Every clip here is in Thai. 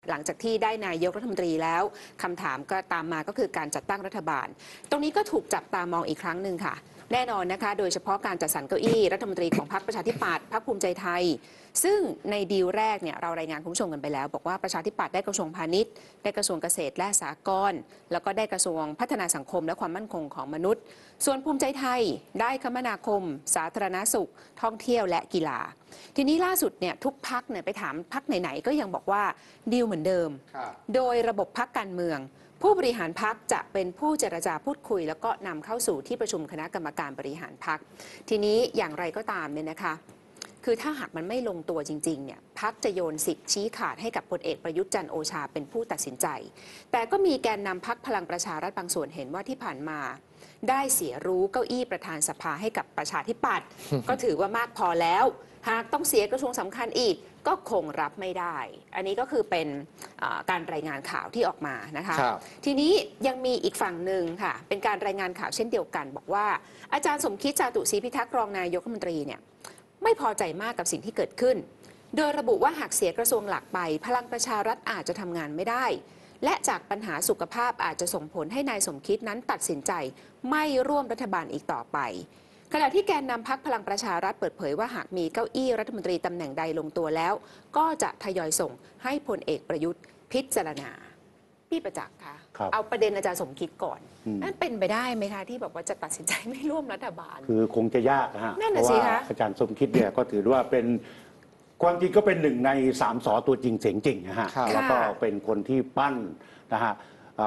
หลังจากที่ได้นายกรัฐมนตรีแล้วคำถามก็ตามมาก็คือการจัดตั้งรัฐบาลตรงนี้ก็ถูกจับตามองอีกครั้งหนึ่งค่ะแน่นอนนะคะโดยเฉพาะการจัดสรรเก้าอี้รัฐมนตรีของพรรคประชาธิปัตย์พรรคภูมิใจไทยซึ่งในดีลแรกเนี่ยเรารายงานคุณผู้ชมกันไปแล้วบอกว่าประชาธิปัตย์ได้กระทรวงพาณิชย์ได้กระทรวงเกษตรและสหกรณ์แล้วก็ได้กระทรวงพัฒนาสังคมและความมั่นคงของมนุษย์ส่วนภูมิใจไทยได้คมนาคมสาธารณสุขท่องเที่ยวและกีฬาทีนี้ล่าสุดเนี่ยทุกพรรคเนี่ยไปถามพรรคไหนๆก็ยังบอกว่าดีลเหมือนเดิมโดยระบบพรรคการเมืองผู้บริหารพรรคจะเป็นผู้เจรจาพูดคุยแล้วก็นำเข้าสู่ที่ประชุมคณะกรรมการบริหารพรรคทีนี้อย่างไรก็ตามเนี่ยนะคะคือถ้าหากมันไม่ลงตัวจริงๆเนี่ยพรรคจะโยนสิทธิ์ชี้ขาดให้กับพลเอกประยุทธ์จันทร์โอชาเป็นผู้ตัดสินใจแต่ก็มีแกนนำพรรคพลังประชารัฐบางส่วนเห็นว่าที่ผ่านมาได้เสียรู้เก้าอี้ประธานสภาให้กับประชาธิปัตย์ ก็ถือว่ามากพอแล้วหากต้องเสียกระทรวงสำคัญอีกก็คงรับไม่ได้อันนี้ก็คือเป็นการรายงานข่าวที่ออกมานะคะทีนี้ยังมีอีกฝั่งหนึ่งค่ะเป็นการรายงานข่าวเช่นเดียวกันบอกว่าอาจารย์สมคิด จาตุศรีพิทักษ์รองนายกรัฐมนตรีเนี่ยไม่พอใจมากกับสิ่งที่เกิดขึ้นโดยระบุว่าหากเสียกระทรวงหลักไปพลังประชารัฐอาจจะทำงานไม่ได้และจากปัญหาสุขภาพอาจจะส่งผลให้นายสมคิดนั้นตัดสินใจไม่ร่วมรัฐบาลอีกต่อไปขณะที่แกนนำพรรคพลังประชารัฐเปิดเผยว่าหากมีเก้าอี้รัฐมนตรีตำแหน่งใดลงตัวแล้วก็จะทยอยส่งให้พลเอกประยุทธ์พิจารณาพี่ประจักษ์คะเอาประเด็นอาจารย์สมคิดก่อนนั่นเป็นไปได้ไหมคะที่บอกว่าจะตัดสินใจไม่ร่วมรัฐบาลคือคงจะยากนะฮะเพราะว่าอาจารย์สมคิดเนี่ยก็ถือว่าเป็นความจริงก็เป็นหนึ่งใน3 ส.ตัวจริงเสียงจริงนะฮะแล้วก็เป็นคนที่ปั้นนะฮะ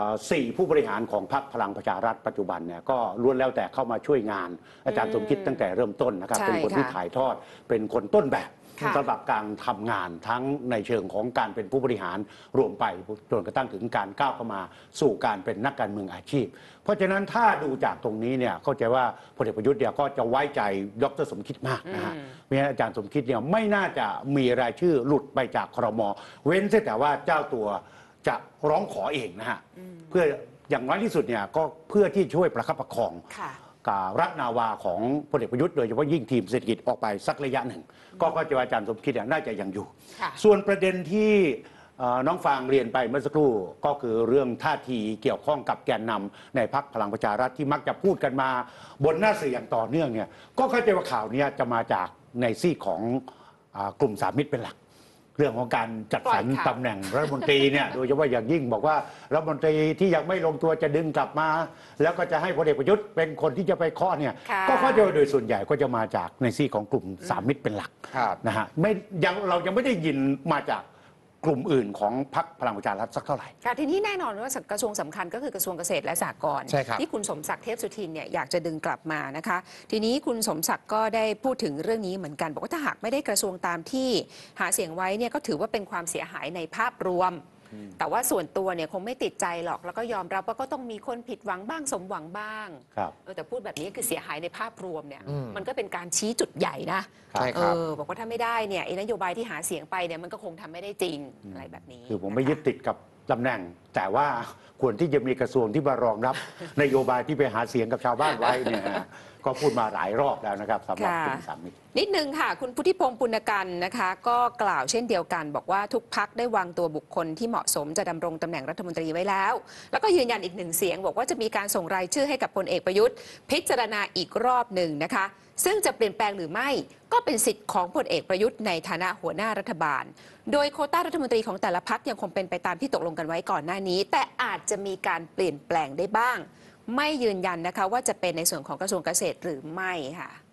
4 ผู้บริหารของพรรคพลังประชารัฐปัจจุบันเนี่ยก็ล้วนแล้วแต่เข้ามาช่วยงานอาจารย์สมคิดตั้งแต่เริ่มต้นนะครับเป็นคนที่ถ่ายทอดเป็นคนต้นแบบสำหรับการทำงานทั้งในเชิงของการเป็นผู้บริหารรวมไปจนกระทั่งถึงการก้าวเข้ามาสู่การเป็นนักการเมืองอาชีพเพราะฉะนั้นถ้าดูจากตรงนี้เนี่ยเข้าใจว่าพลเอกประยุทธ์เนี่ยก็จะไว้ใจดร.สมคิดมากนะฮะเพราะฉะนั้นอาจารย์สมคิดเนี่ยไม่น่าจะมีรายชื่อหลุดไปจากครม.เว้นแต่ว่าเจ้าตัวจะร้องขอเองนะฮะเพื่ออย่างน้อยที่สุดเนี่ยก็เพื่อที่ช่วยประคับประคองกับรัฐนาวาของพลเอกประยุทธ์โดยเฉพาะยิ่งทีมเศรษฐกิจออกไปสักระยะหนึ่งก็จะอาจารย์สมคิดน่าจะยังอยู่ส่วนประเด็นที่น้องฟางเรียนไปเมื่อสักครู่ก็คือเรื่องท่าทีเกี่ยวข้องกับแกนนำในพรรคพลังประชารัฐที่มักจะพูดกันมาบนหน้าสื่ออย่างต่อเนื่องเนี่ยก็เข้าใจว่าข่าวนี้จะมาจากในซีกของกลุ่มสามมิตรเป็นหลักเรื่องของการจัดสรรตำแหน่งรัฐมนตรีเนี่ยโดยเฉพาะอย่างยิ่งบอกว่ารัฐมนตรีที่ยังไม่ลงตัวจะดึงกลับมาแล้วก็จะให้พลเอกประยุทธ์เป็นคนที่จะไปเคาะเนี่ยก็เข้าใจโดยส่วนใหญ่ก็จะมาจากในซีกของกลุ่มสามมิตรเป็นหลักนะฮะเรายังไม่ได้ยินมาจากกลุ่มอื่นของพรรคพลังประชารัฐสักเท่าไหร่ค่ะทีนี้แน่นอนว่ากระทรวงสำคัญก็คือกระทรวงเกษตรและสหกรณ์ที่คุณสมศักดิ์เทพสุทินเนี่ยอยากจะดึงกลับมานะคะทีนี้คุณสมศักดิ์ก็ได้พูดถึงเรื่องนี้เหมือนกันบอกว่าถ้าหากไม่ได้กระทรวงตามที่หาเสียงไว้เนี่ยก็ถือว่าเป็นความเสียหายในภาพรวมแต่ว่าส่วนตัวเนี่ยคงไม่ติดใจหรอกแล้วก็ยอมรับว่าก็ต้องมีคนผิดหวังบ้างสมหวังบ้างแต่พูดแบบนี้คือเสียหายในภาพรวมเนี่ยมันก็เป็นการชี้จุดใหญ่นะบอกว่าถ้าไม่ได้เนี่ยนโยบายที่หาเสียงไปเนี่ยมันก็คงทำไม่ได้จริงอะไรแบบนี้คือผมไม่ยึดติดกับตำแหน่งแต่ว่าควรที่จะมีกระทรวงที่มารองรับนโยบายที่ไปหาเสียงกับชาวบ้านไว้เนี่ยก็พูดมาหลายรอบแล้วนะครับสำหรับกลุ่มสามมิตรนิดนึงค่ะคุณพุทธิพงศ์ปุณกันนะคะก็กล่าวเช่นเดียวกันบอกว่าทุกพรรคได้วางตัวบุคคลที่เหมาะสมจะดำรงตำแหน่งรัฐมนตรีไว้แล้วแล้วก็ยืนยันอีก1 เสียงบอกว่าจะมีการส่งรายชื่อให้กับพลเอกประยุทธ์พิจารณาอีกรอบหนึ่งนะคะซึ่งจะเปลี่ยนแปลงหรือไม่ก็เป็นสิทธิ์ของพลเอกประยุทธ์ในฐานะหัวหน้ารัฐบาลโดยโควต้ารัฐมนตรีของแต่ละพรรคยังคงเป็นไปตามที่ตกลงกันไว้ก่อนหน้านี้แต่อาจจะมีการเปลี่ยนแปลงได้บ้างไม่ยืนยันนะคะว่าจะเป็นในส่วนของกระทรวงเกษตรหรือไม่ค่ะ